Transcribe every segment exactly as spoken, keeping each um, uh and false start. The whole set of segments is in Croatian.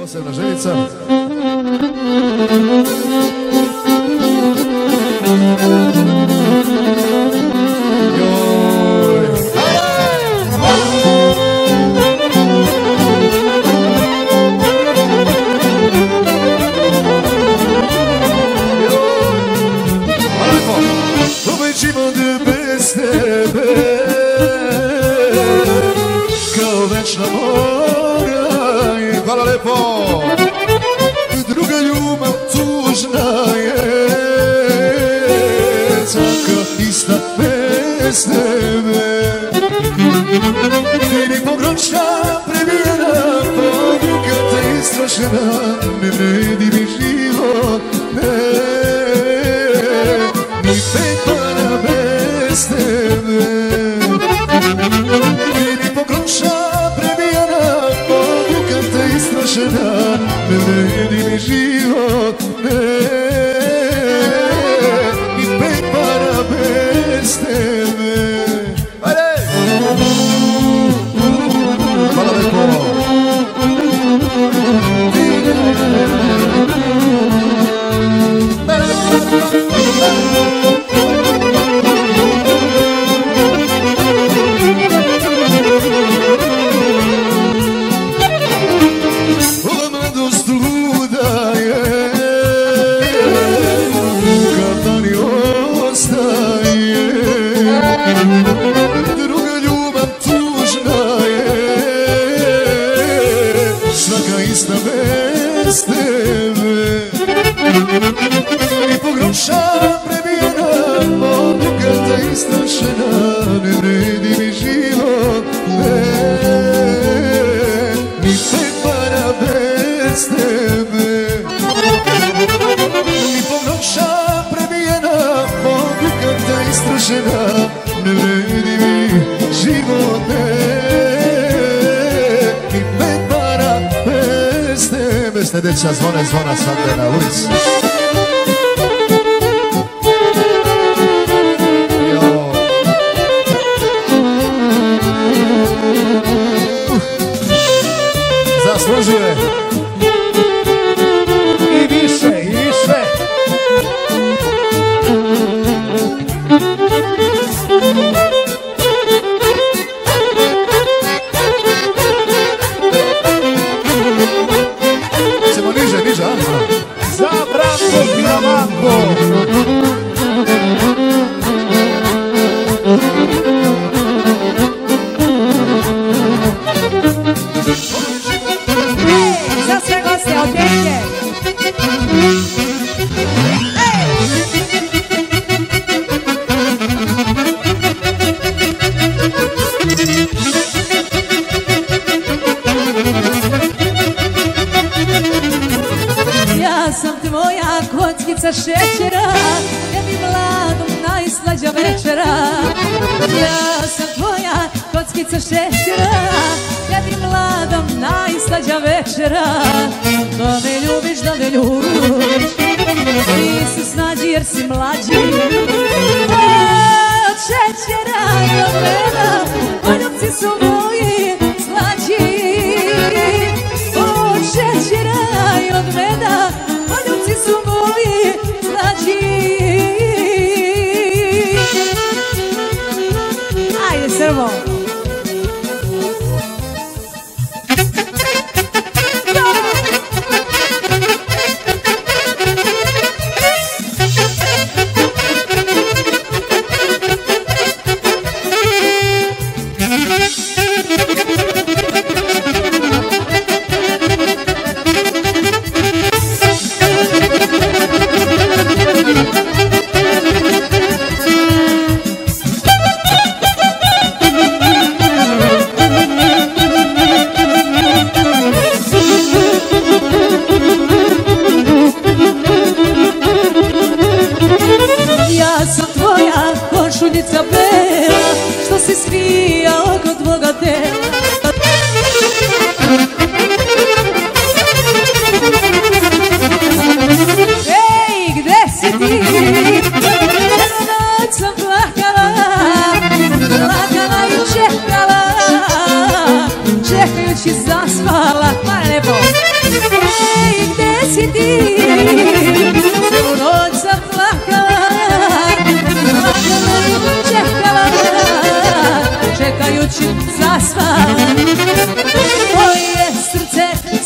posebna željica. Hvala lepo. Druga ljubav tužna je, caka ista bez tebe. Ti mi pogromša prebijena, podruka te istrašena, ne vredi mi život, ne, ni pet para bez tebe. Ti mi pogromša istrašena, ne vredi mi život, ne, i pet para bez tebe. Ajde! Hvala lepo! Druga ljubav tužna je, svaka ista bez tebe. I pogromša prebijena, odluka ta istrašena, ne vredi mi život, ne, ni pet para bez tebe. I pogromša prebijena, odluka ta istrašena, ne vredi mi život, ne, i pet para bez tebe. Sljedeća zvone zvona svakde na ulici. Zaslužuje i više, i više. Ćemo niže, niže, a? Za Branko Kramanko. Za sve goste od Rijeke. Ja sam tvoja kockica šećera, tebi mladom najslađa večera. Ja sam tvoja kockica šećera, tebi mladom najslađa večera. Da me ljubiš, da me ljubiš, ti se snađi jer si mlađi. Od šećera i od meda, poljubci su moji slađi. Od šećera i od meda, poljubci su moji slađi. Ajde, Srbo!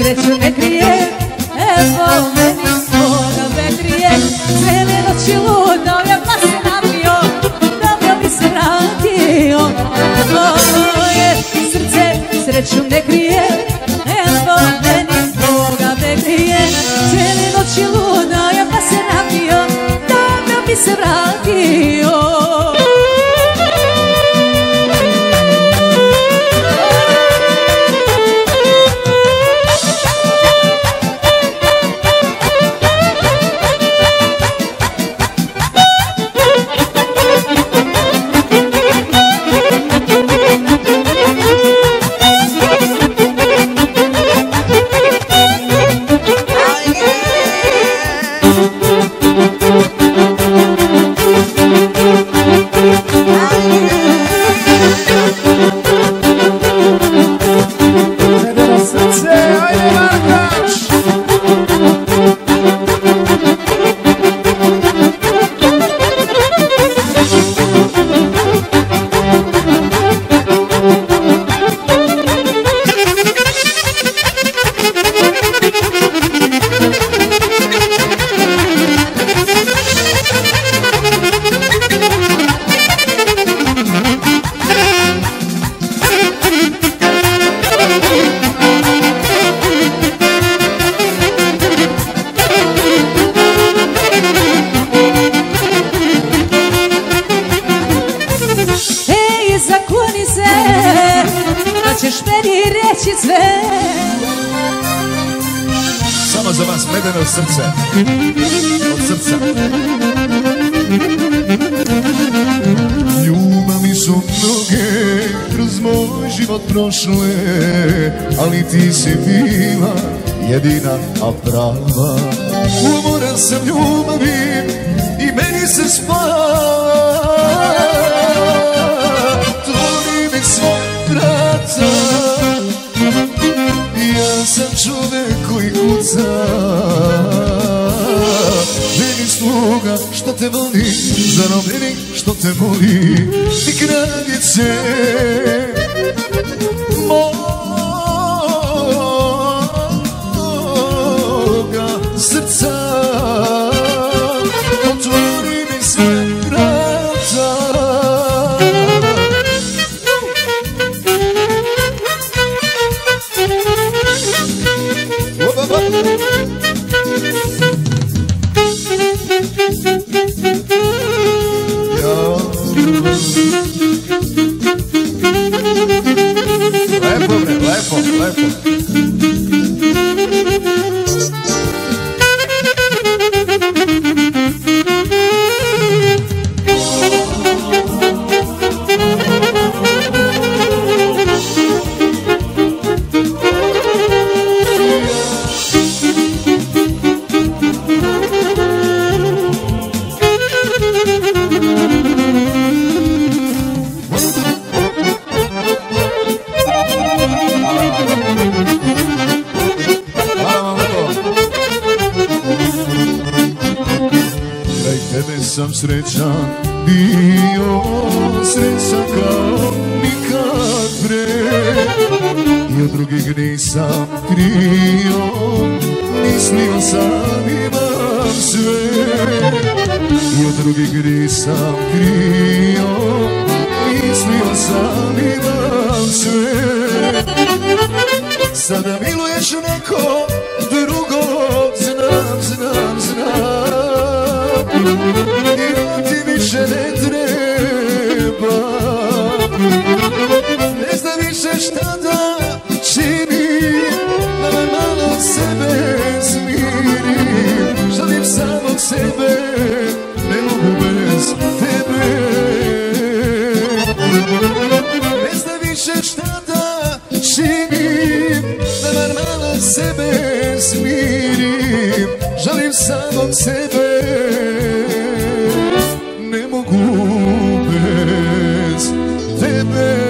sreću ne krije, evo meni svoga vetrije. Cijele noći ludao je pa se napio, dobro mi se vratio. Moje srce sreću ne krije, evo meni svoga vetrije. Cijele noći ludao je pa se napio, dobro mi se vratio. Samo za vas medeno srce, od srca. Ljubavi su mnoge kroz moj život prošle, ali ti si bila jedina, a prava. Umoran sam ljubavi i meni se spava. Tvori mi svoj vrata, ja sam čovek koji kuca. Meni sluga što te voli, zarobljenik što te voli, ti kraljice moga srca. Otvori mi sve vrata. Lepo bre, lepo, lepo. Sam srećan bio, srećan kao nikad pre. I od drugih nisam krio, mislio sam imam sve. I od drugih nisam krio, mislio sam imam sve. Sada miluješ neko drugo, znam, znam, znam. I ti više ne treba, ne znam više šta da činim, da me malo sebe smirim. Želim samog sebe, ne mogu bez tebe. Ne znam više šta da činim, da me malo sebe smirim. Želim samog sebe, ne mogu bez tebe.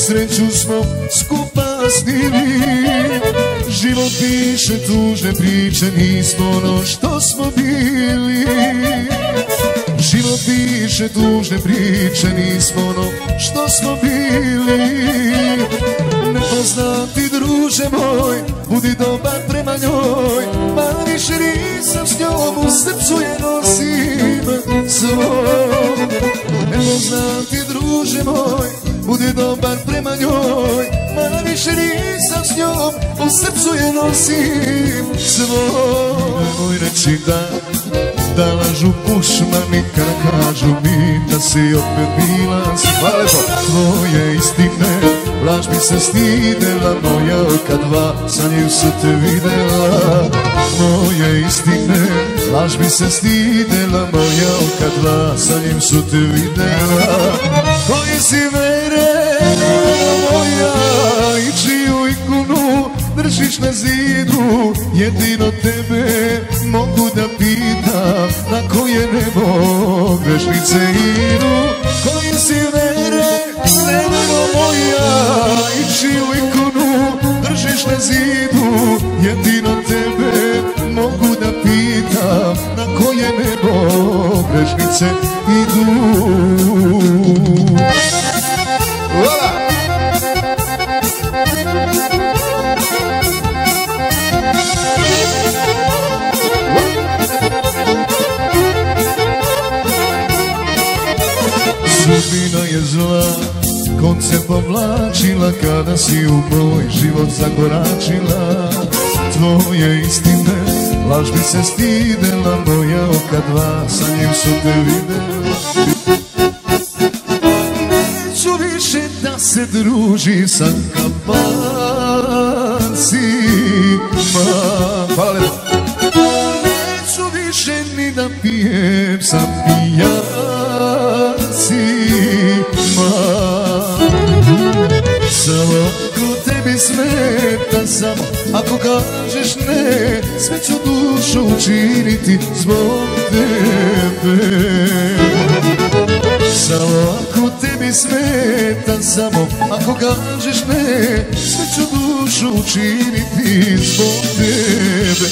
sreću smo skupa snili. Život piše tužne priče, nismo ono što smo bili. Život piše tužne priče, nismo ono što smo bili. Nepoznati druže moj, budi dobar prema njoj, pa više nisam s njom, u srcu je nosim svoj. Nepoznati druže moj, budi dobar prema njoj, ma više nisam s njom, u srcu je nosim svoj. Nemoj reći da, da lažu pušmani kad kažu mi da si opet bila svalebo tvoje istine. Laž bi se stidela moja kad dva sa njim su te videla. Moje istine, laž bi se stidela moja kad dva sa njim su te videla. Koji si vere moja i čiju ikonu držiš na zidu, jedino tebe mogu da pitam na koje nebo grešnice idu. Koji si vere, nevero moja i čiju ikonu držiš na zidu, jedino tebe mogu da pitam na koje nebo grešnice idu. Hvala! Sudbina je zla, konce povlačila kada si u moj život zakoračila. Tvoje istine, laž bi se stidela moja oka dva, sa njim su te videla. Neću više da se druži sa kapancima. Hvala lepo. Neću više ni da pijem sa pijancima. Samo ako tebi smeta, samo ako kažeš ne, sve ću dušu učiniti zbog tebe. Samo ako tebi smeta, samo ako kažeš ne, sve ću dušu učiniti zbog tebe.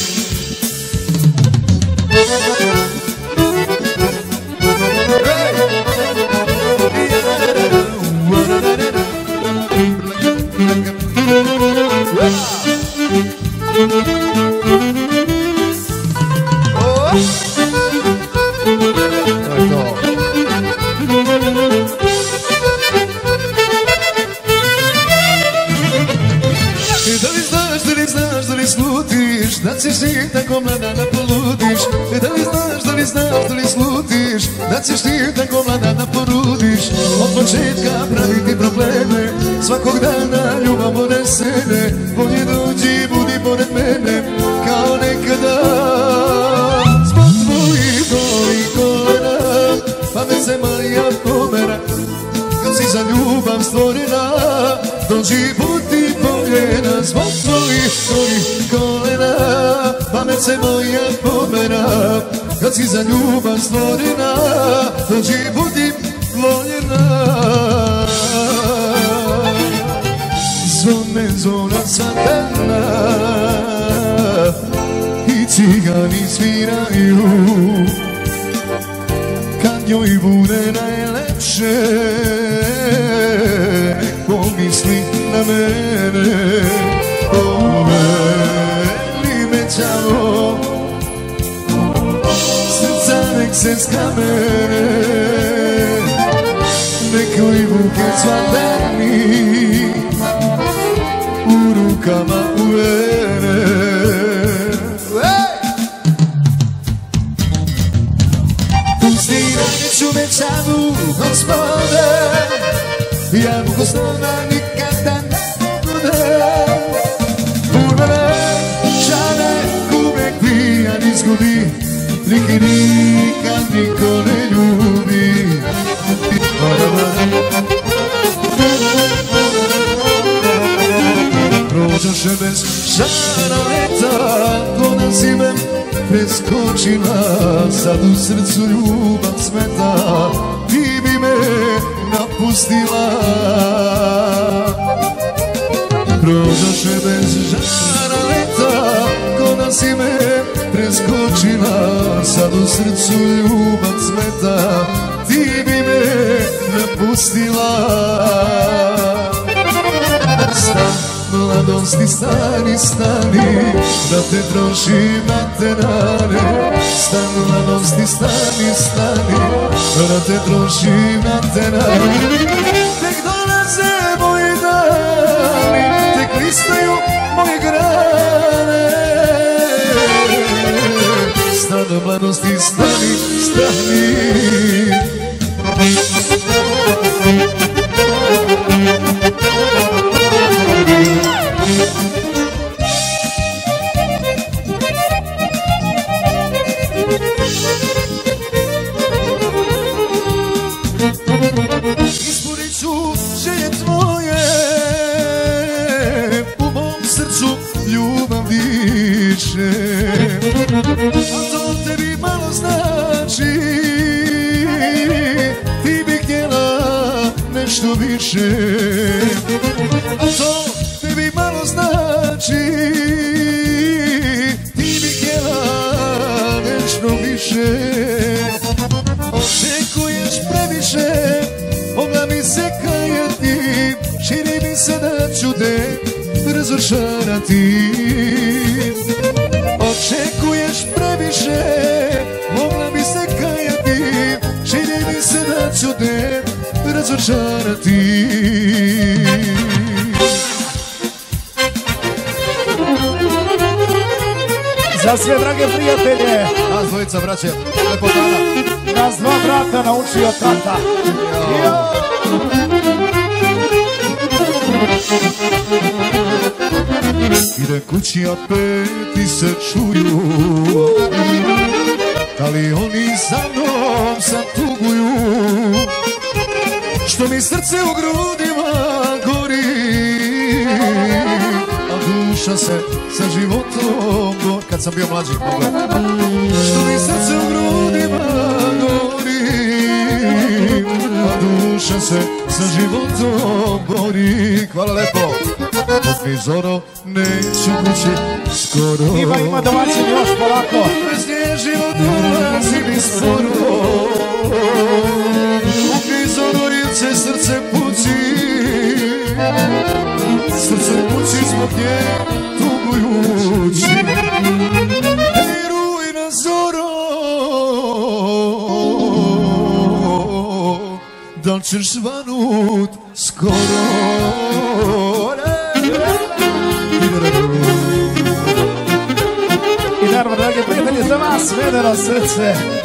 Da ćeš ti tako mlada da poludiš. Da li znaš, da li znaš, da li slutiš, da ćeš ti tako mlada da porudiš. Od početka praviti probleme, svakog dana ljubav odnesene. Bolje dođi, budi pored mene, kao nekada. Zbog tvojih golih kolena, pamet se moja pomera. Kad si za ljubav stvorena, dođi, budi voljena. Zbog tvojih golih kolena, pamet se moja pomera. Kad si za ljubav stvorena, dođi, budi voljena. Zvone zvona svadana i cigani sviraju, kad njoj bude najlepše, pomisli na mene. Poveli me čao, srca nek se skamene, nekoj buket svadani u rukama uvene. Pusti raniću mečanu, gospode, ja mu gostona nikada ne bude. Purvene, šane, kubek pijan izgubi, niki nikad niko ne ljubi. Prođoše bez žara leta, ko na zime preskočila, sad u srcu ljubav smeta, ti bi me napustila. prođoše bez žara leta, ko da si me preskočila, sad u srcu ljubav cveta, ti bi me napustila. Stan mladosti, stani, stani, da te trošim na te rane. Stan mladosti, stani, stani, da te trošim na te rane. Tek dolaze moji dani, tek listaju moje grane. Stan mladosti, stani, stani. Ispunit ću želje tvoje, u mom srcu ljubav diše, a to tebi malo znači, ti bi htjela nešto više. A to tebi malo znači, ti bi htjela nešto više. Očekuješ previše, mogla mi se kajati, čini mi se da ću te razočarati. Očekuješ previše, mogla mi se kajati, čini mi se da ću te razočarati. Za sve drage prijatelje, Nas dvojica braće, lepo dana. nas dva brata naučio tata. Ide kući, a peti se čuju, da li oni za mnom sad tuguju, što mi srce u grudima gori, a duša se sa životom gori. Kad sam bio mlađi, pogledaj. Što mi srce u grudima gori, a duša se sa životom gori. Hvala lepo. Dok mi zoro neću kući skoro. Ima, ima domaćin još polako. Bez nje život dolazi mi sporo. Dok mi zoro rijece srce puci, srce puci zbog nje tugujući. Ej rujna zoro, da li ćeš zvanut skoro? I naravno, dragi prijatelji, za vas vedeno srce.